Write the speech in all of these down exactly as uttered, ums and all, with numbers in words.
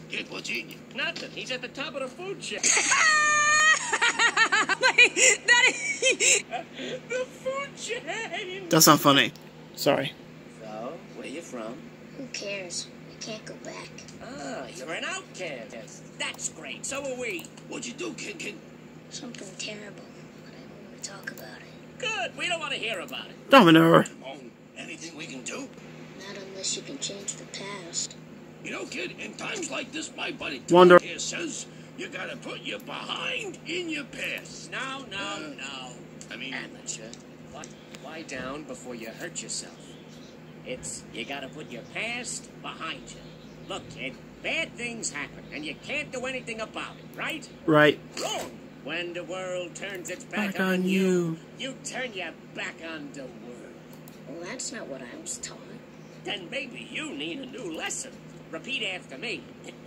Kid, what's eating you? Nothing. He's at the top of the food chain. Wait, that is... The food chain. That's not funny. Sorry. So, where you from? Who cares? I can't go back. Ah, you're an outcast. That's great. So are we. What'd you do, Kid Kid? Something terrible, but I don't want to talk about it. Good. We don't want to hear about it. Domino. Oh, anything we can do? Not unless you can change the past. You know, kid, in times like this, my buddy Wonder. here says you gotta put your behind in your past. No, no, Uh, no. I mean, Amateur. Lie, lie down before you hurt yourself. It's, you gotta put your past behind you. Look, kid, bad things happen, and you can't do anything about it, right? Right. Wrong. When the world turns its back, Back on, on you, you. you turn your back on the world. Well, that's not what I was taught. Then maybe you need a new lesson. Repeat after me.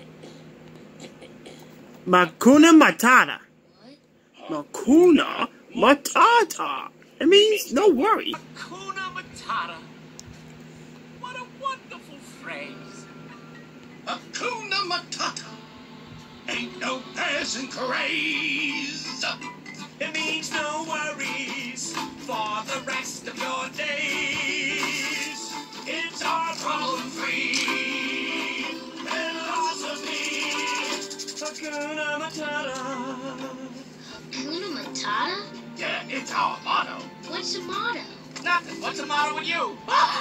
Makuna Matata. What? Makuna Matata. It means no worry. Hakuna Matata. What a wonderful phrase. Hakuna Matata. Ain't no passing craze. It means no worries for the rest of your days. It's our problem-free philosophy. Hakuna Matata. Hakuna Matata? Yeah, it's our motto. What's the motto? Nothing. What's the matter with you?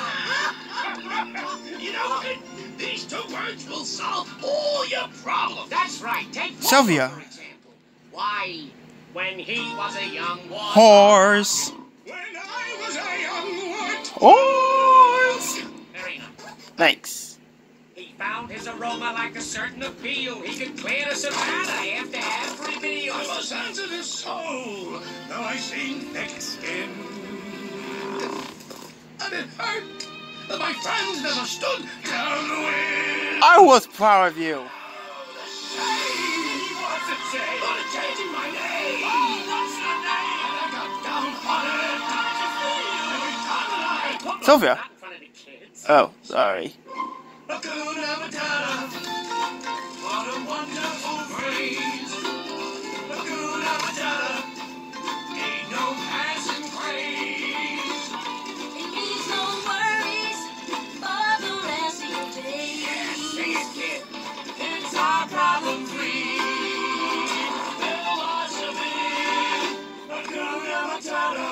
You know what? These two words will solve all your problems. That's right. Take Sylvia. Walter, for example. Why, when he was a young boy. Horse. When I was a young what? Horse. Very nice. Thanks. He found his aroma like a certain appeal. He could clear the savannah after every meal. I was under the soul. Now I see thick skin. And it hurt that my friends never stood downwind. I was proud of you. What's it say? What a change in my name. Oh, what's your name? And I got downhearted. How'd you feel? Every time that I... Sylvia. Not in front of the kids. Oh, sorry. Hakuna Matata. What a wonderful phrase. Hakuna Matata. Ain't no passing craze. It means no worries for the rest of your days. Yeah, sing it, kid. It's our problem-free philosophy. Hakuna Matata.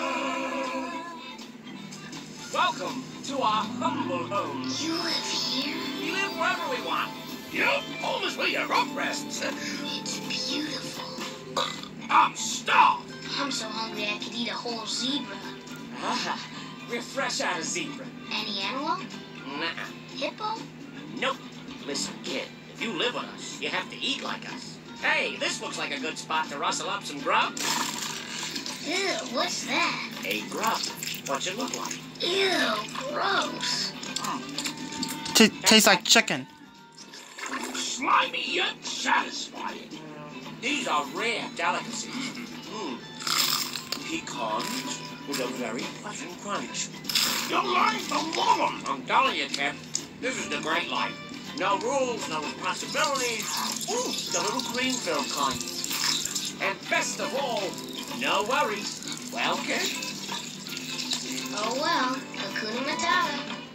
Welcome to our humble home. You live here? We live wherever we want. Yep, home is where your rope rests. It's beautiful. I'm starved. I'm so hungry I could eat a whole zebra. Ah, we're fresh out of zebra. Any antelope? Nuh-uh. Hippo? Nope. Listen, kid, if you live with us, you have to eat like us. Hey, this looks like a good spot to rustle up some grub. Ew, what's that? A grub. What's it look like? Ew, gross. T tastes like chicken. Slimy yet satisfying. These are rare delicacies. Mm. Pecans with a very pleasant crunch. You're lying to mama. I'm telling you, Kip, this is the great life. No rules, no responsibilities. Ooh, the little green-filled kind. And best of all, no worries. Well, kid? Oh well, Hakuna Matata.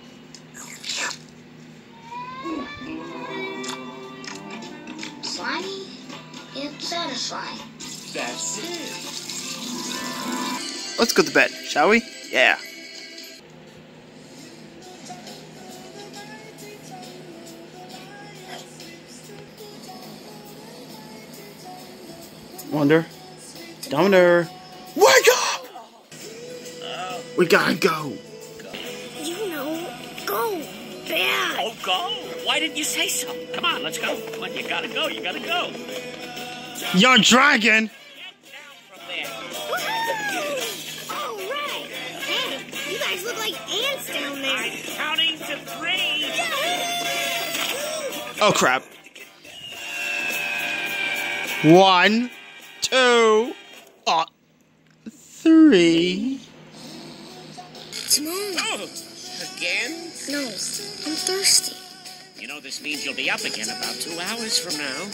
Slimy, yet satisfying. That's it. Let's go to bed, shall we? Yeah. Wonder. Domino. Wake up! We gotta go. You know, go. Bad. Oh, go. Why didn't you say so? Come on, let's go. Come on, you gotta go, you gotta go. Your dragon! Get down from there. All right. Hey, you guys look like ants down there. I'm counting to three. Oh crap. One, two, uh, three. Timon. Oh, again? No, I'm thirsty. You know, this means you'll be up again about two hours from now.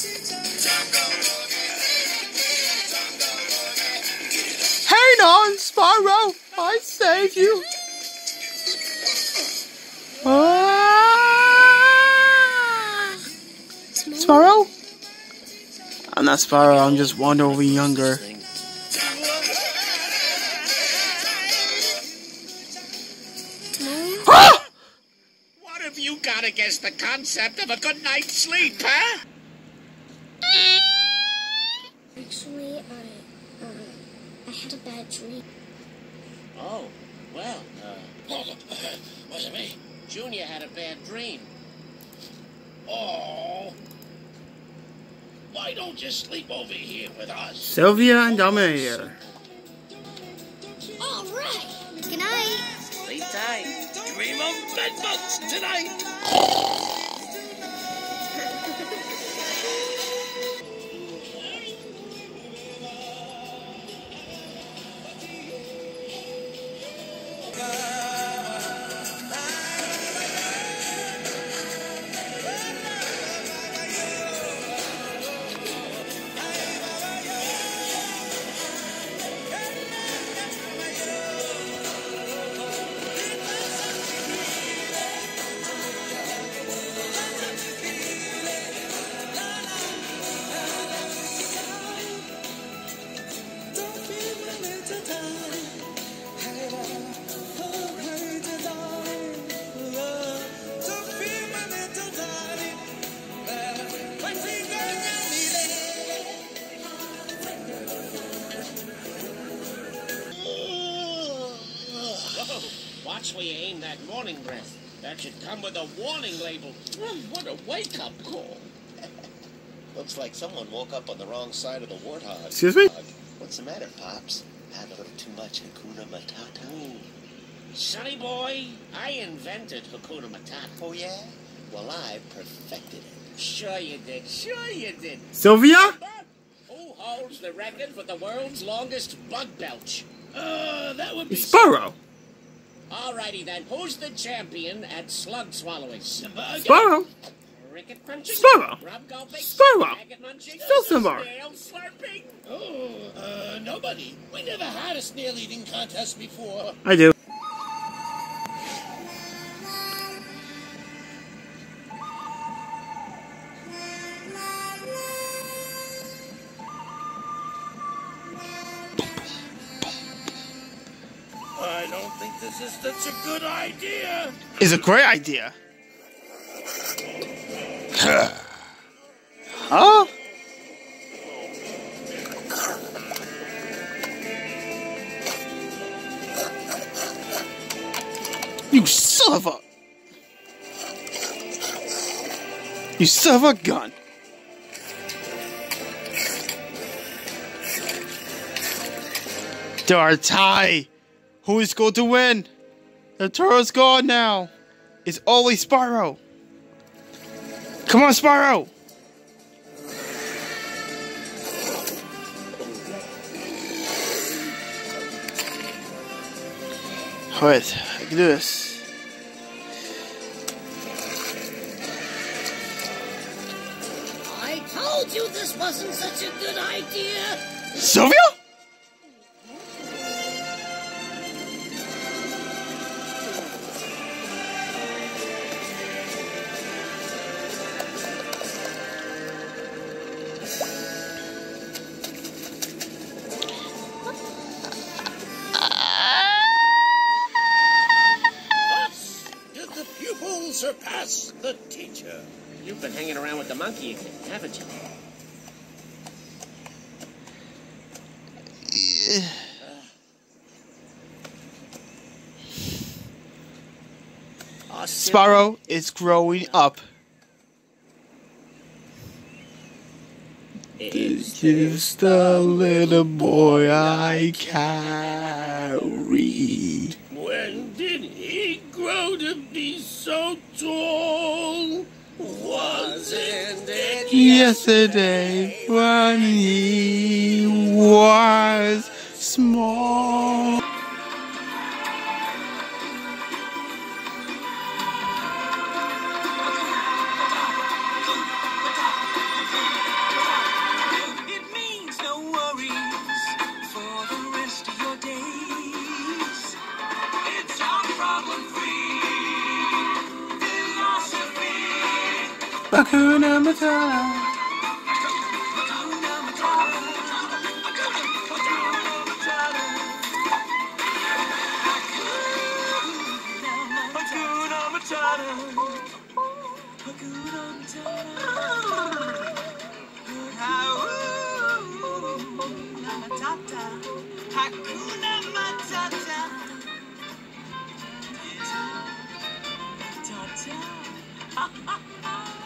Hang on, Spyro! I saved you! Ah! Spyro? I'm not Spyro, I'm just one over younger. Ah! What have you got against the concept of a good night's sleep, huh? Actually, I, um, I had a bad dream. Oh, well, uh... wasn't me. Junior had a bad dream. Oh. Why don't you sleep over here with us? Sylvia and Dominator. All right. Good night. Sleep tight. Dream of bedbugs tonight. Watch where you aim that morning breath. That should come with a warning label. Oh, what a wake-up call. Looks like someone woke up on the wrong side of the warthog. Excuse me? What's the matter, Pops? Had a little too much Hakuna Matata? Ooh. Sonny boy, I invented Hakuna Matata. Oh, yeah? Well, I perfected it. Sure you did. Sure you did. Sylvia? Who holds the record for the world's longest bug belch? Uh, that would be... It's Spyro. Alrighty then, who's the champion at slug swallowing? Spyro. Cricket punching? Spyro. Rub gulping? Spyro. Maggot munching? Still Simbar. Snail slurping? Oh, uh, nobody. We never had a snail eating contest before. I do. I don't think this is such a good idea. It's a great idea. Huh? You son of a... You son of a gun. There are tie. Who is going to win? The turtle's gone now. It's only Spyro. Come on, Spyro. Alright, I can do this. I told you this wasn't such a good idea. Sylvia? Surpass the teacher. You've been hanging around with the monkey again, haven't you? Uh, Spyro is growing up. It's just a little boy I carry. When did he grow to be so tall? Wasn't it Yesterday when he was small. Hakuna Matata. Hakuna Matata. Ta-ta.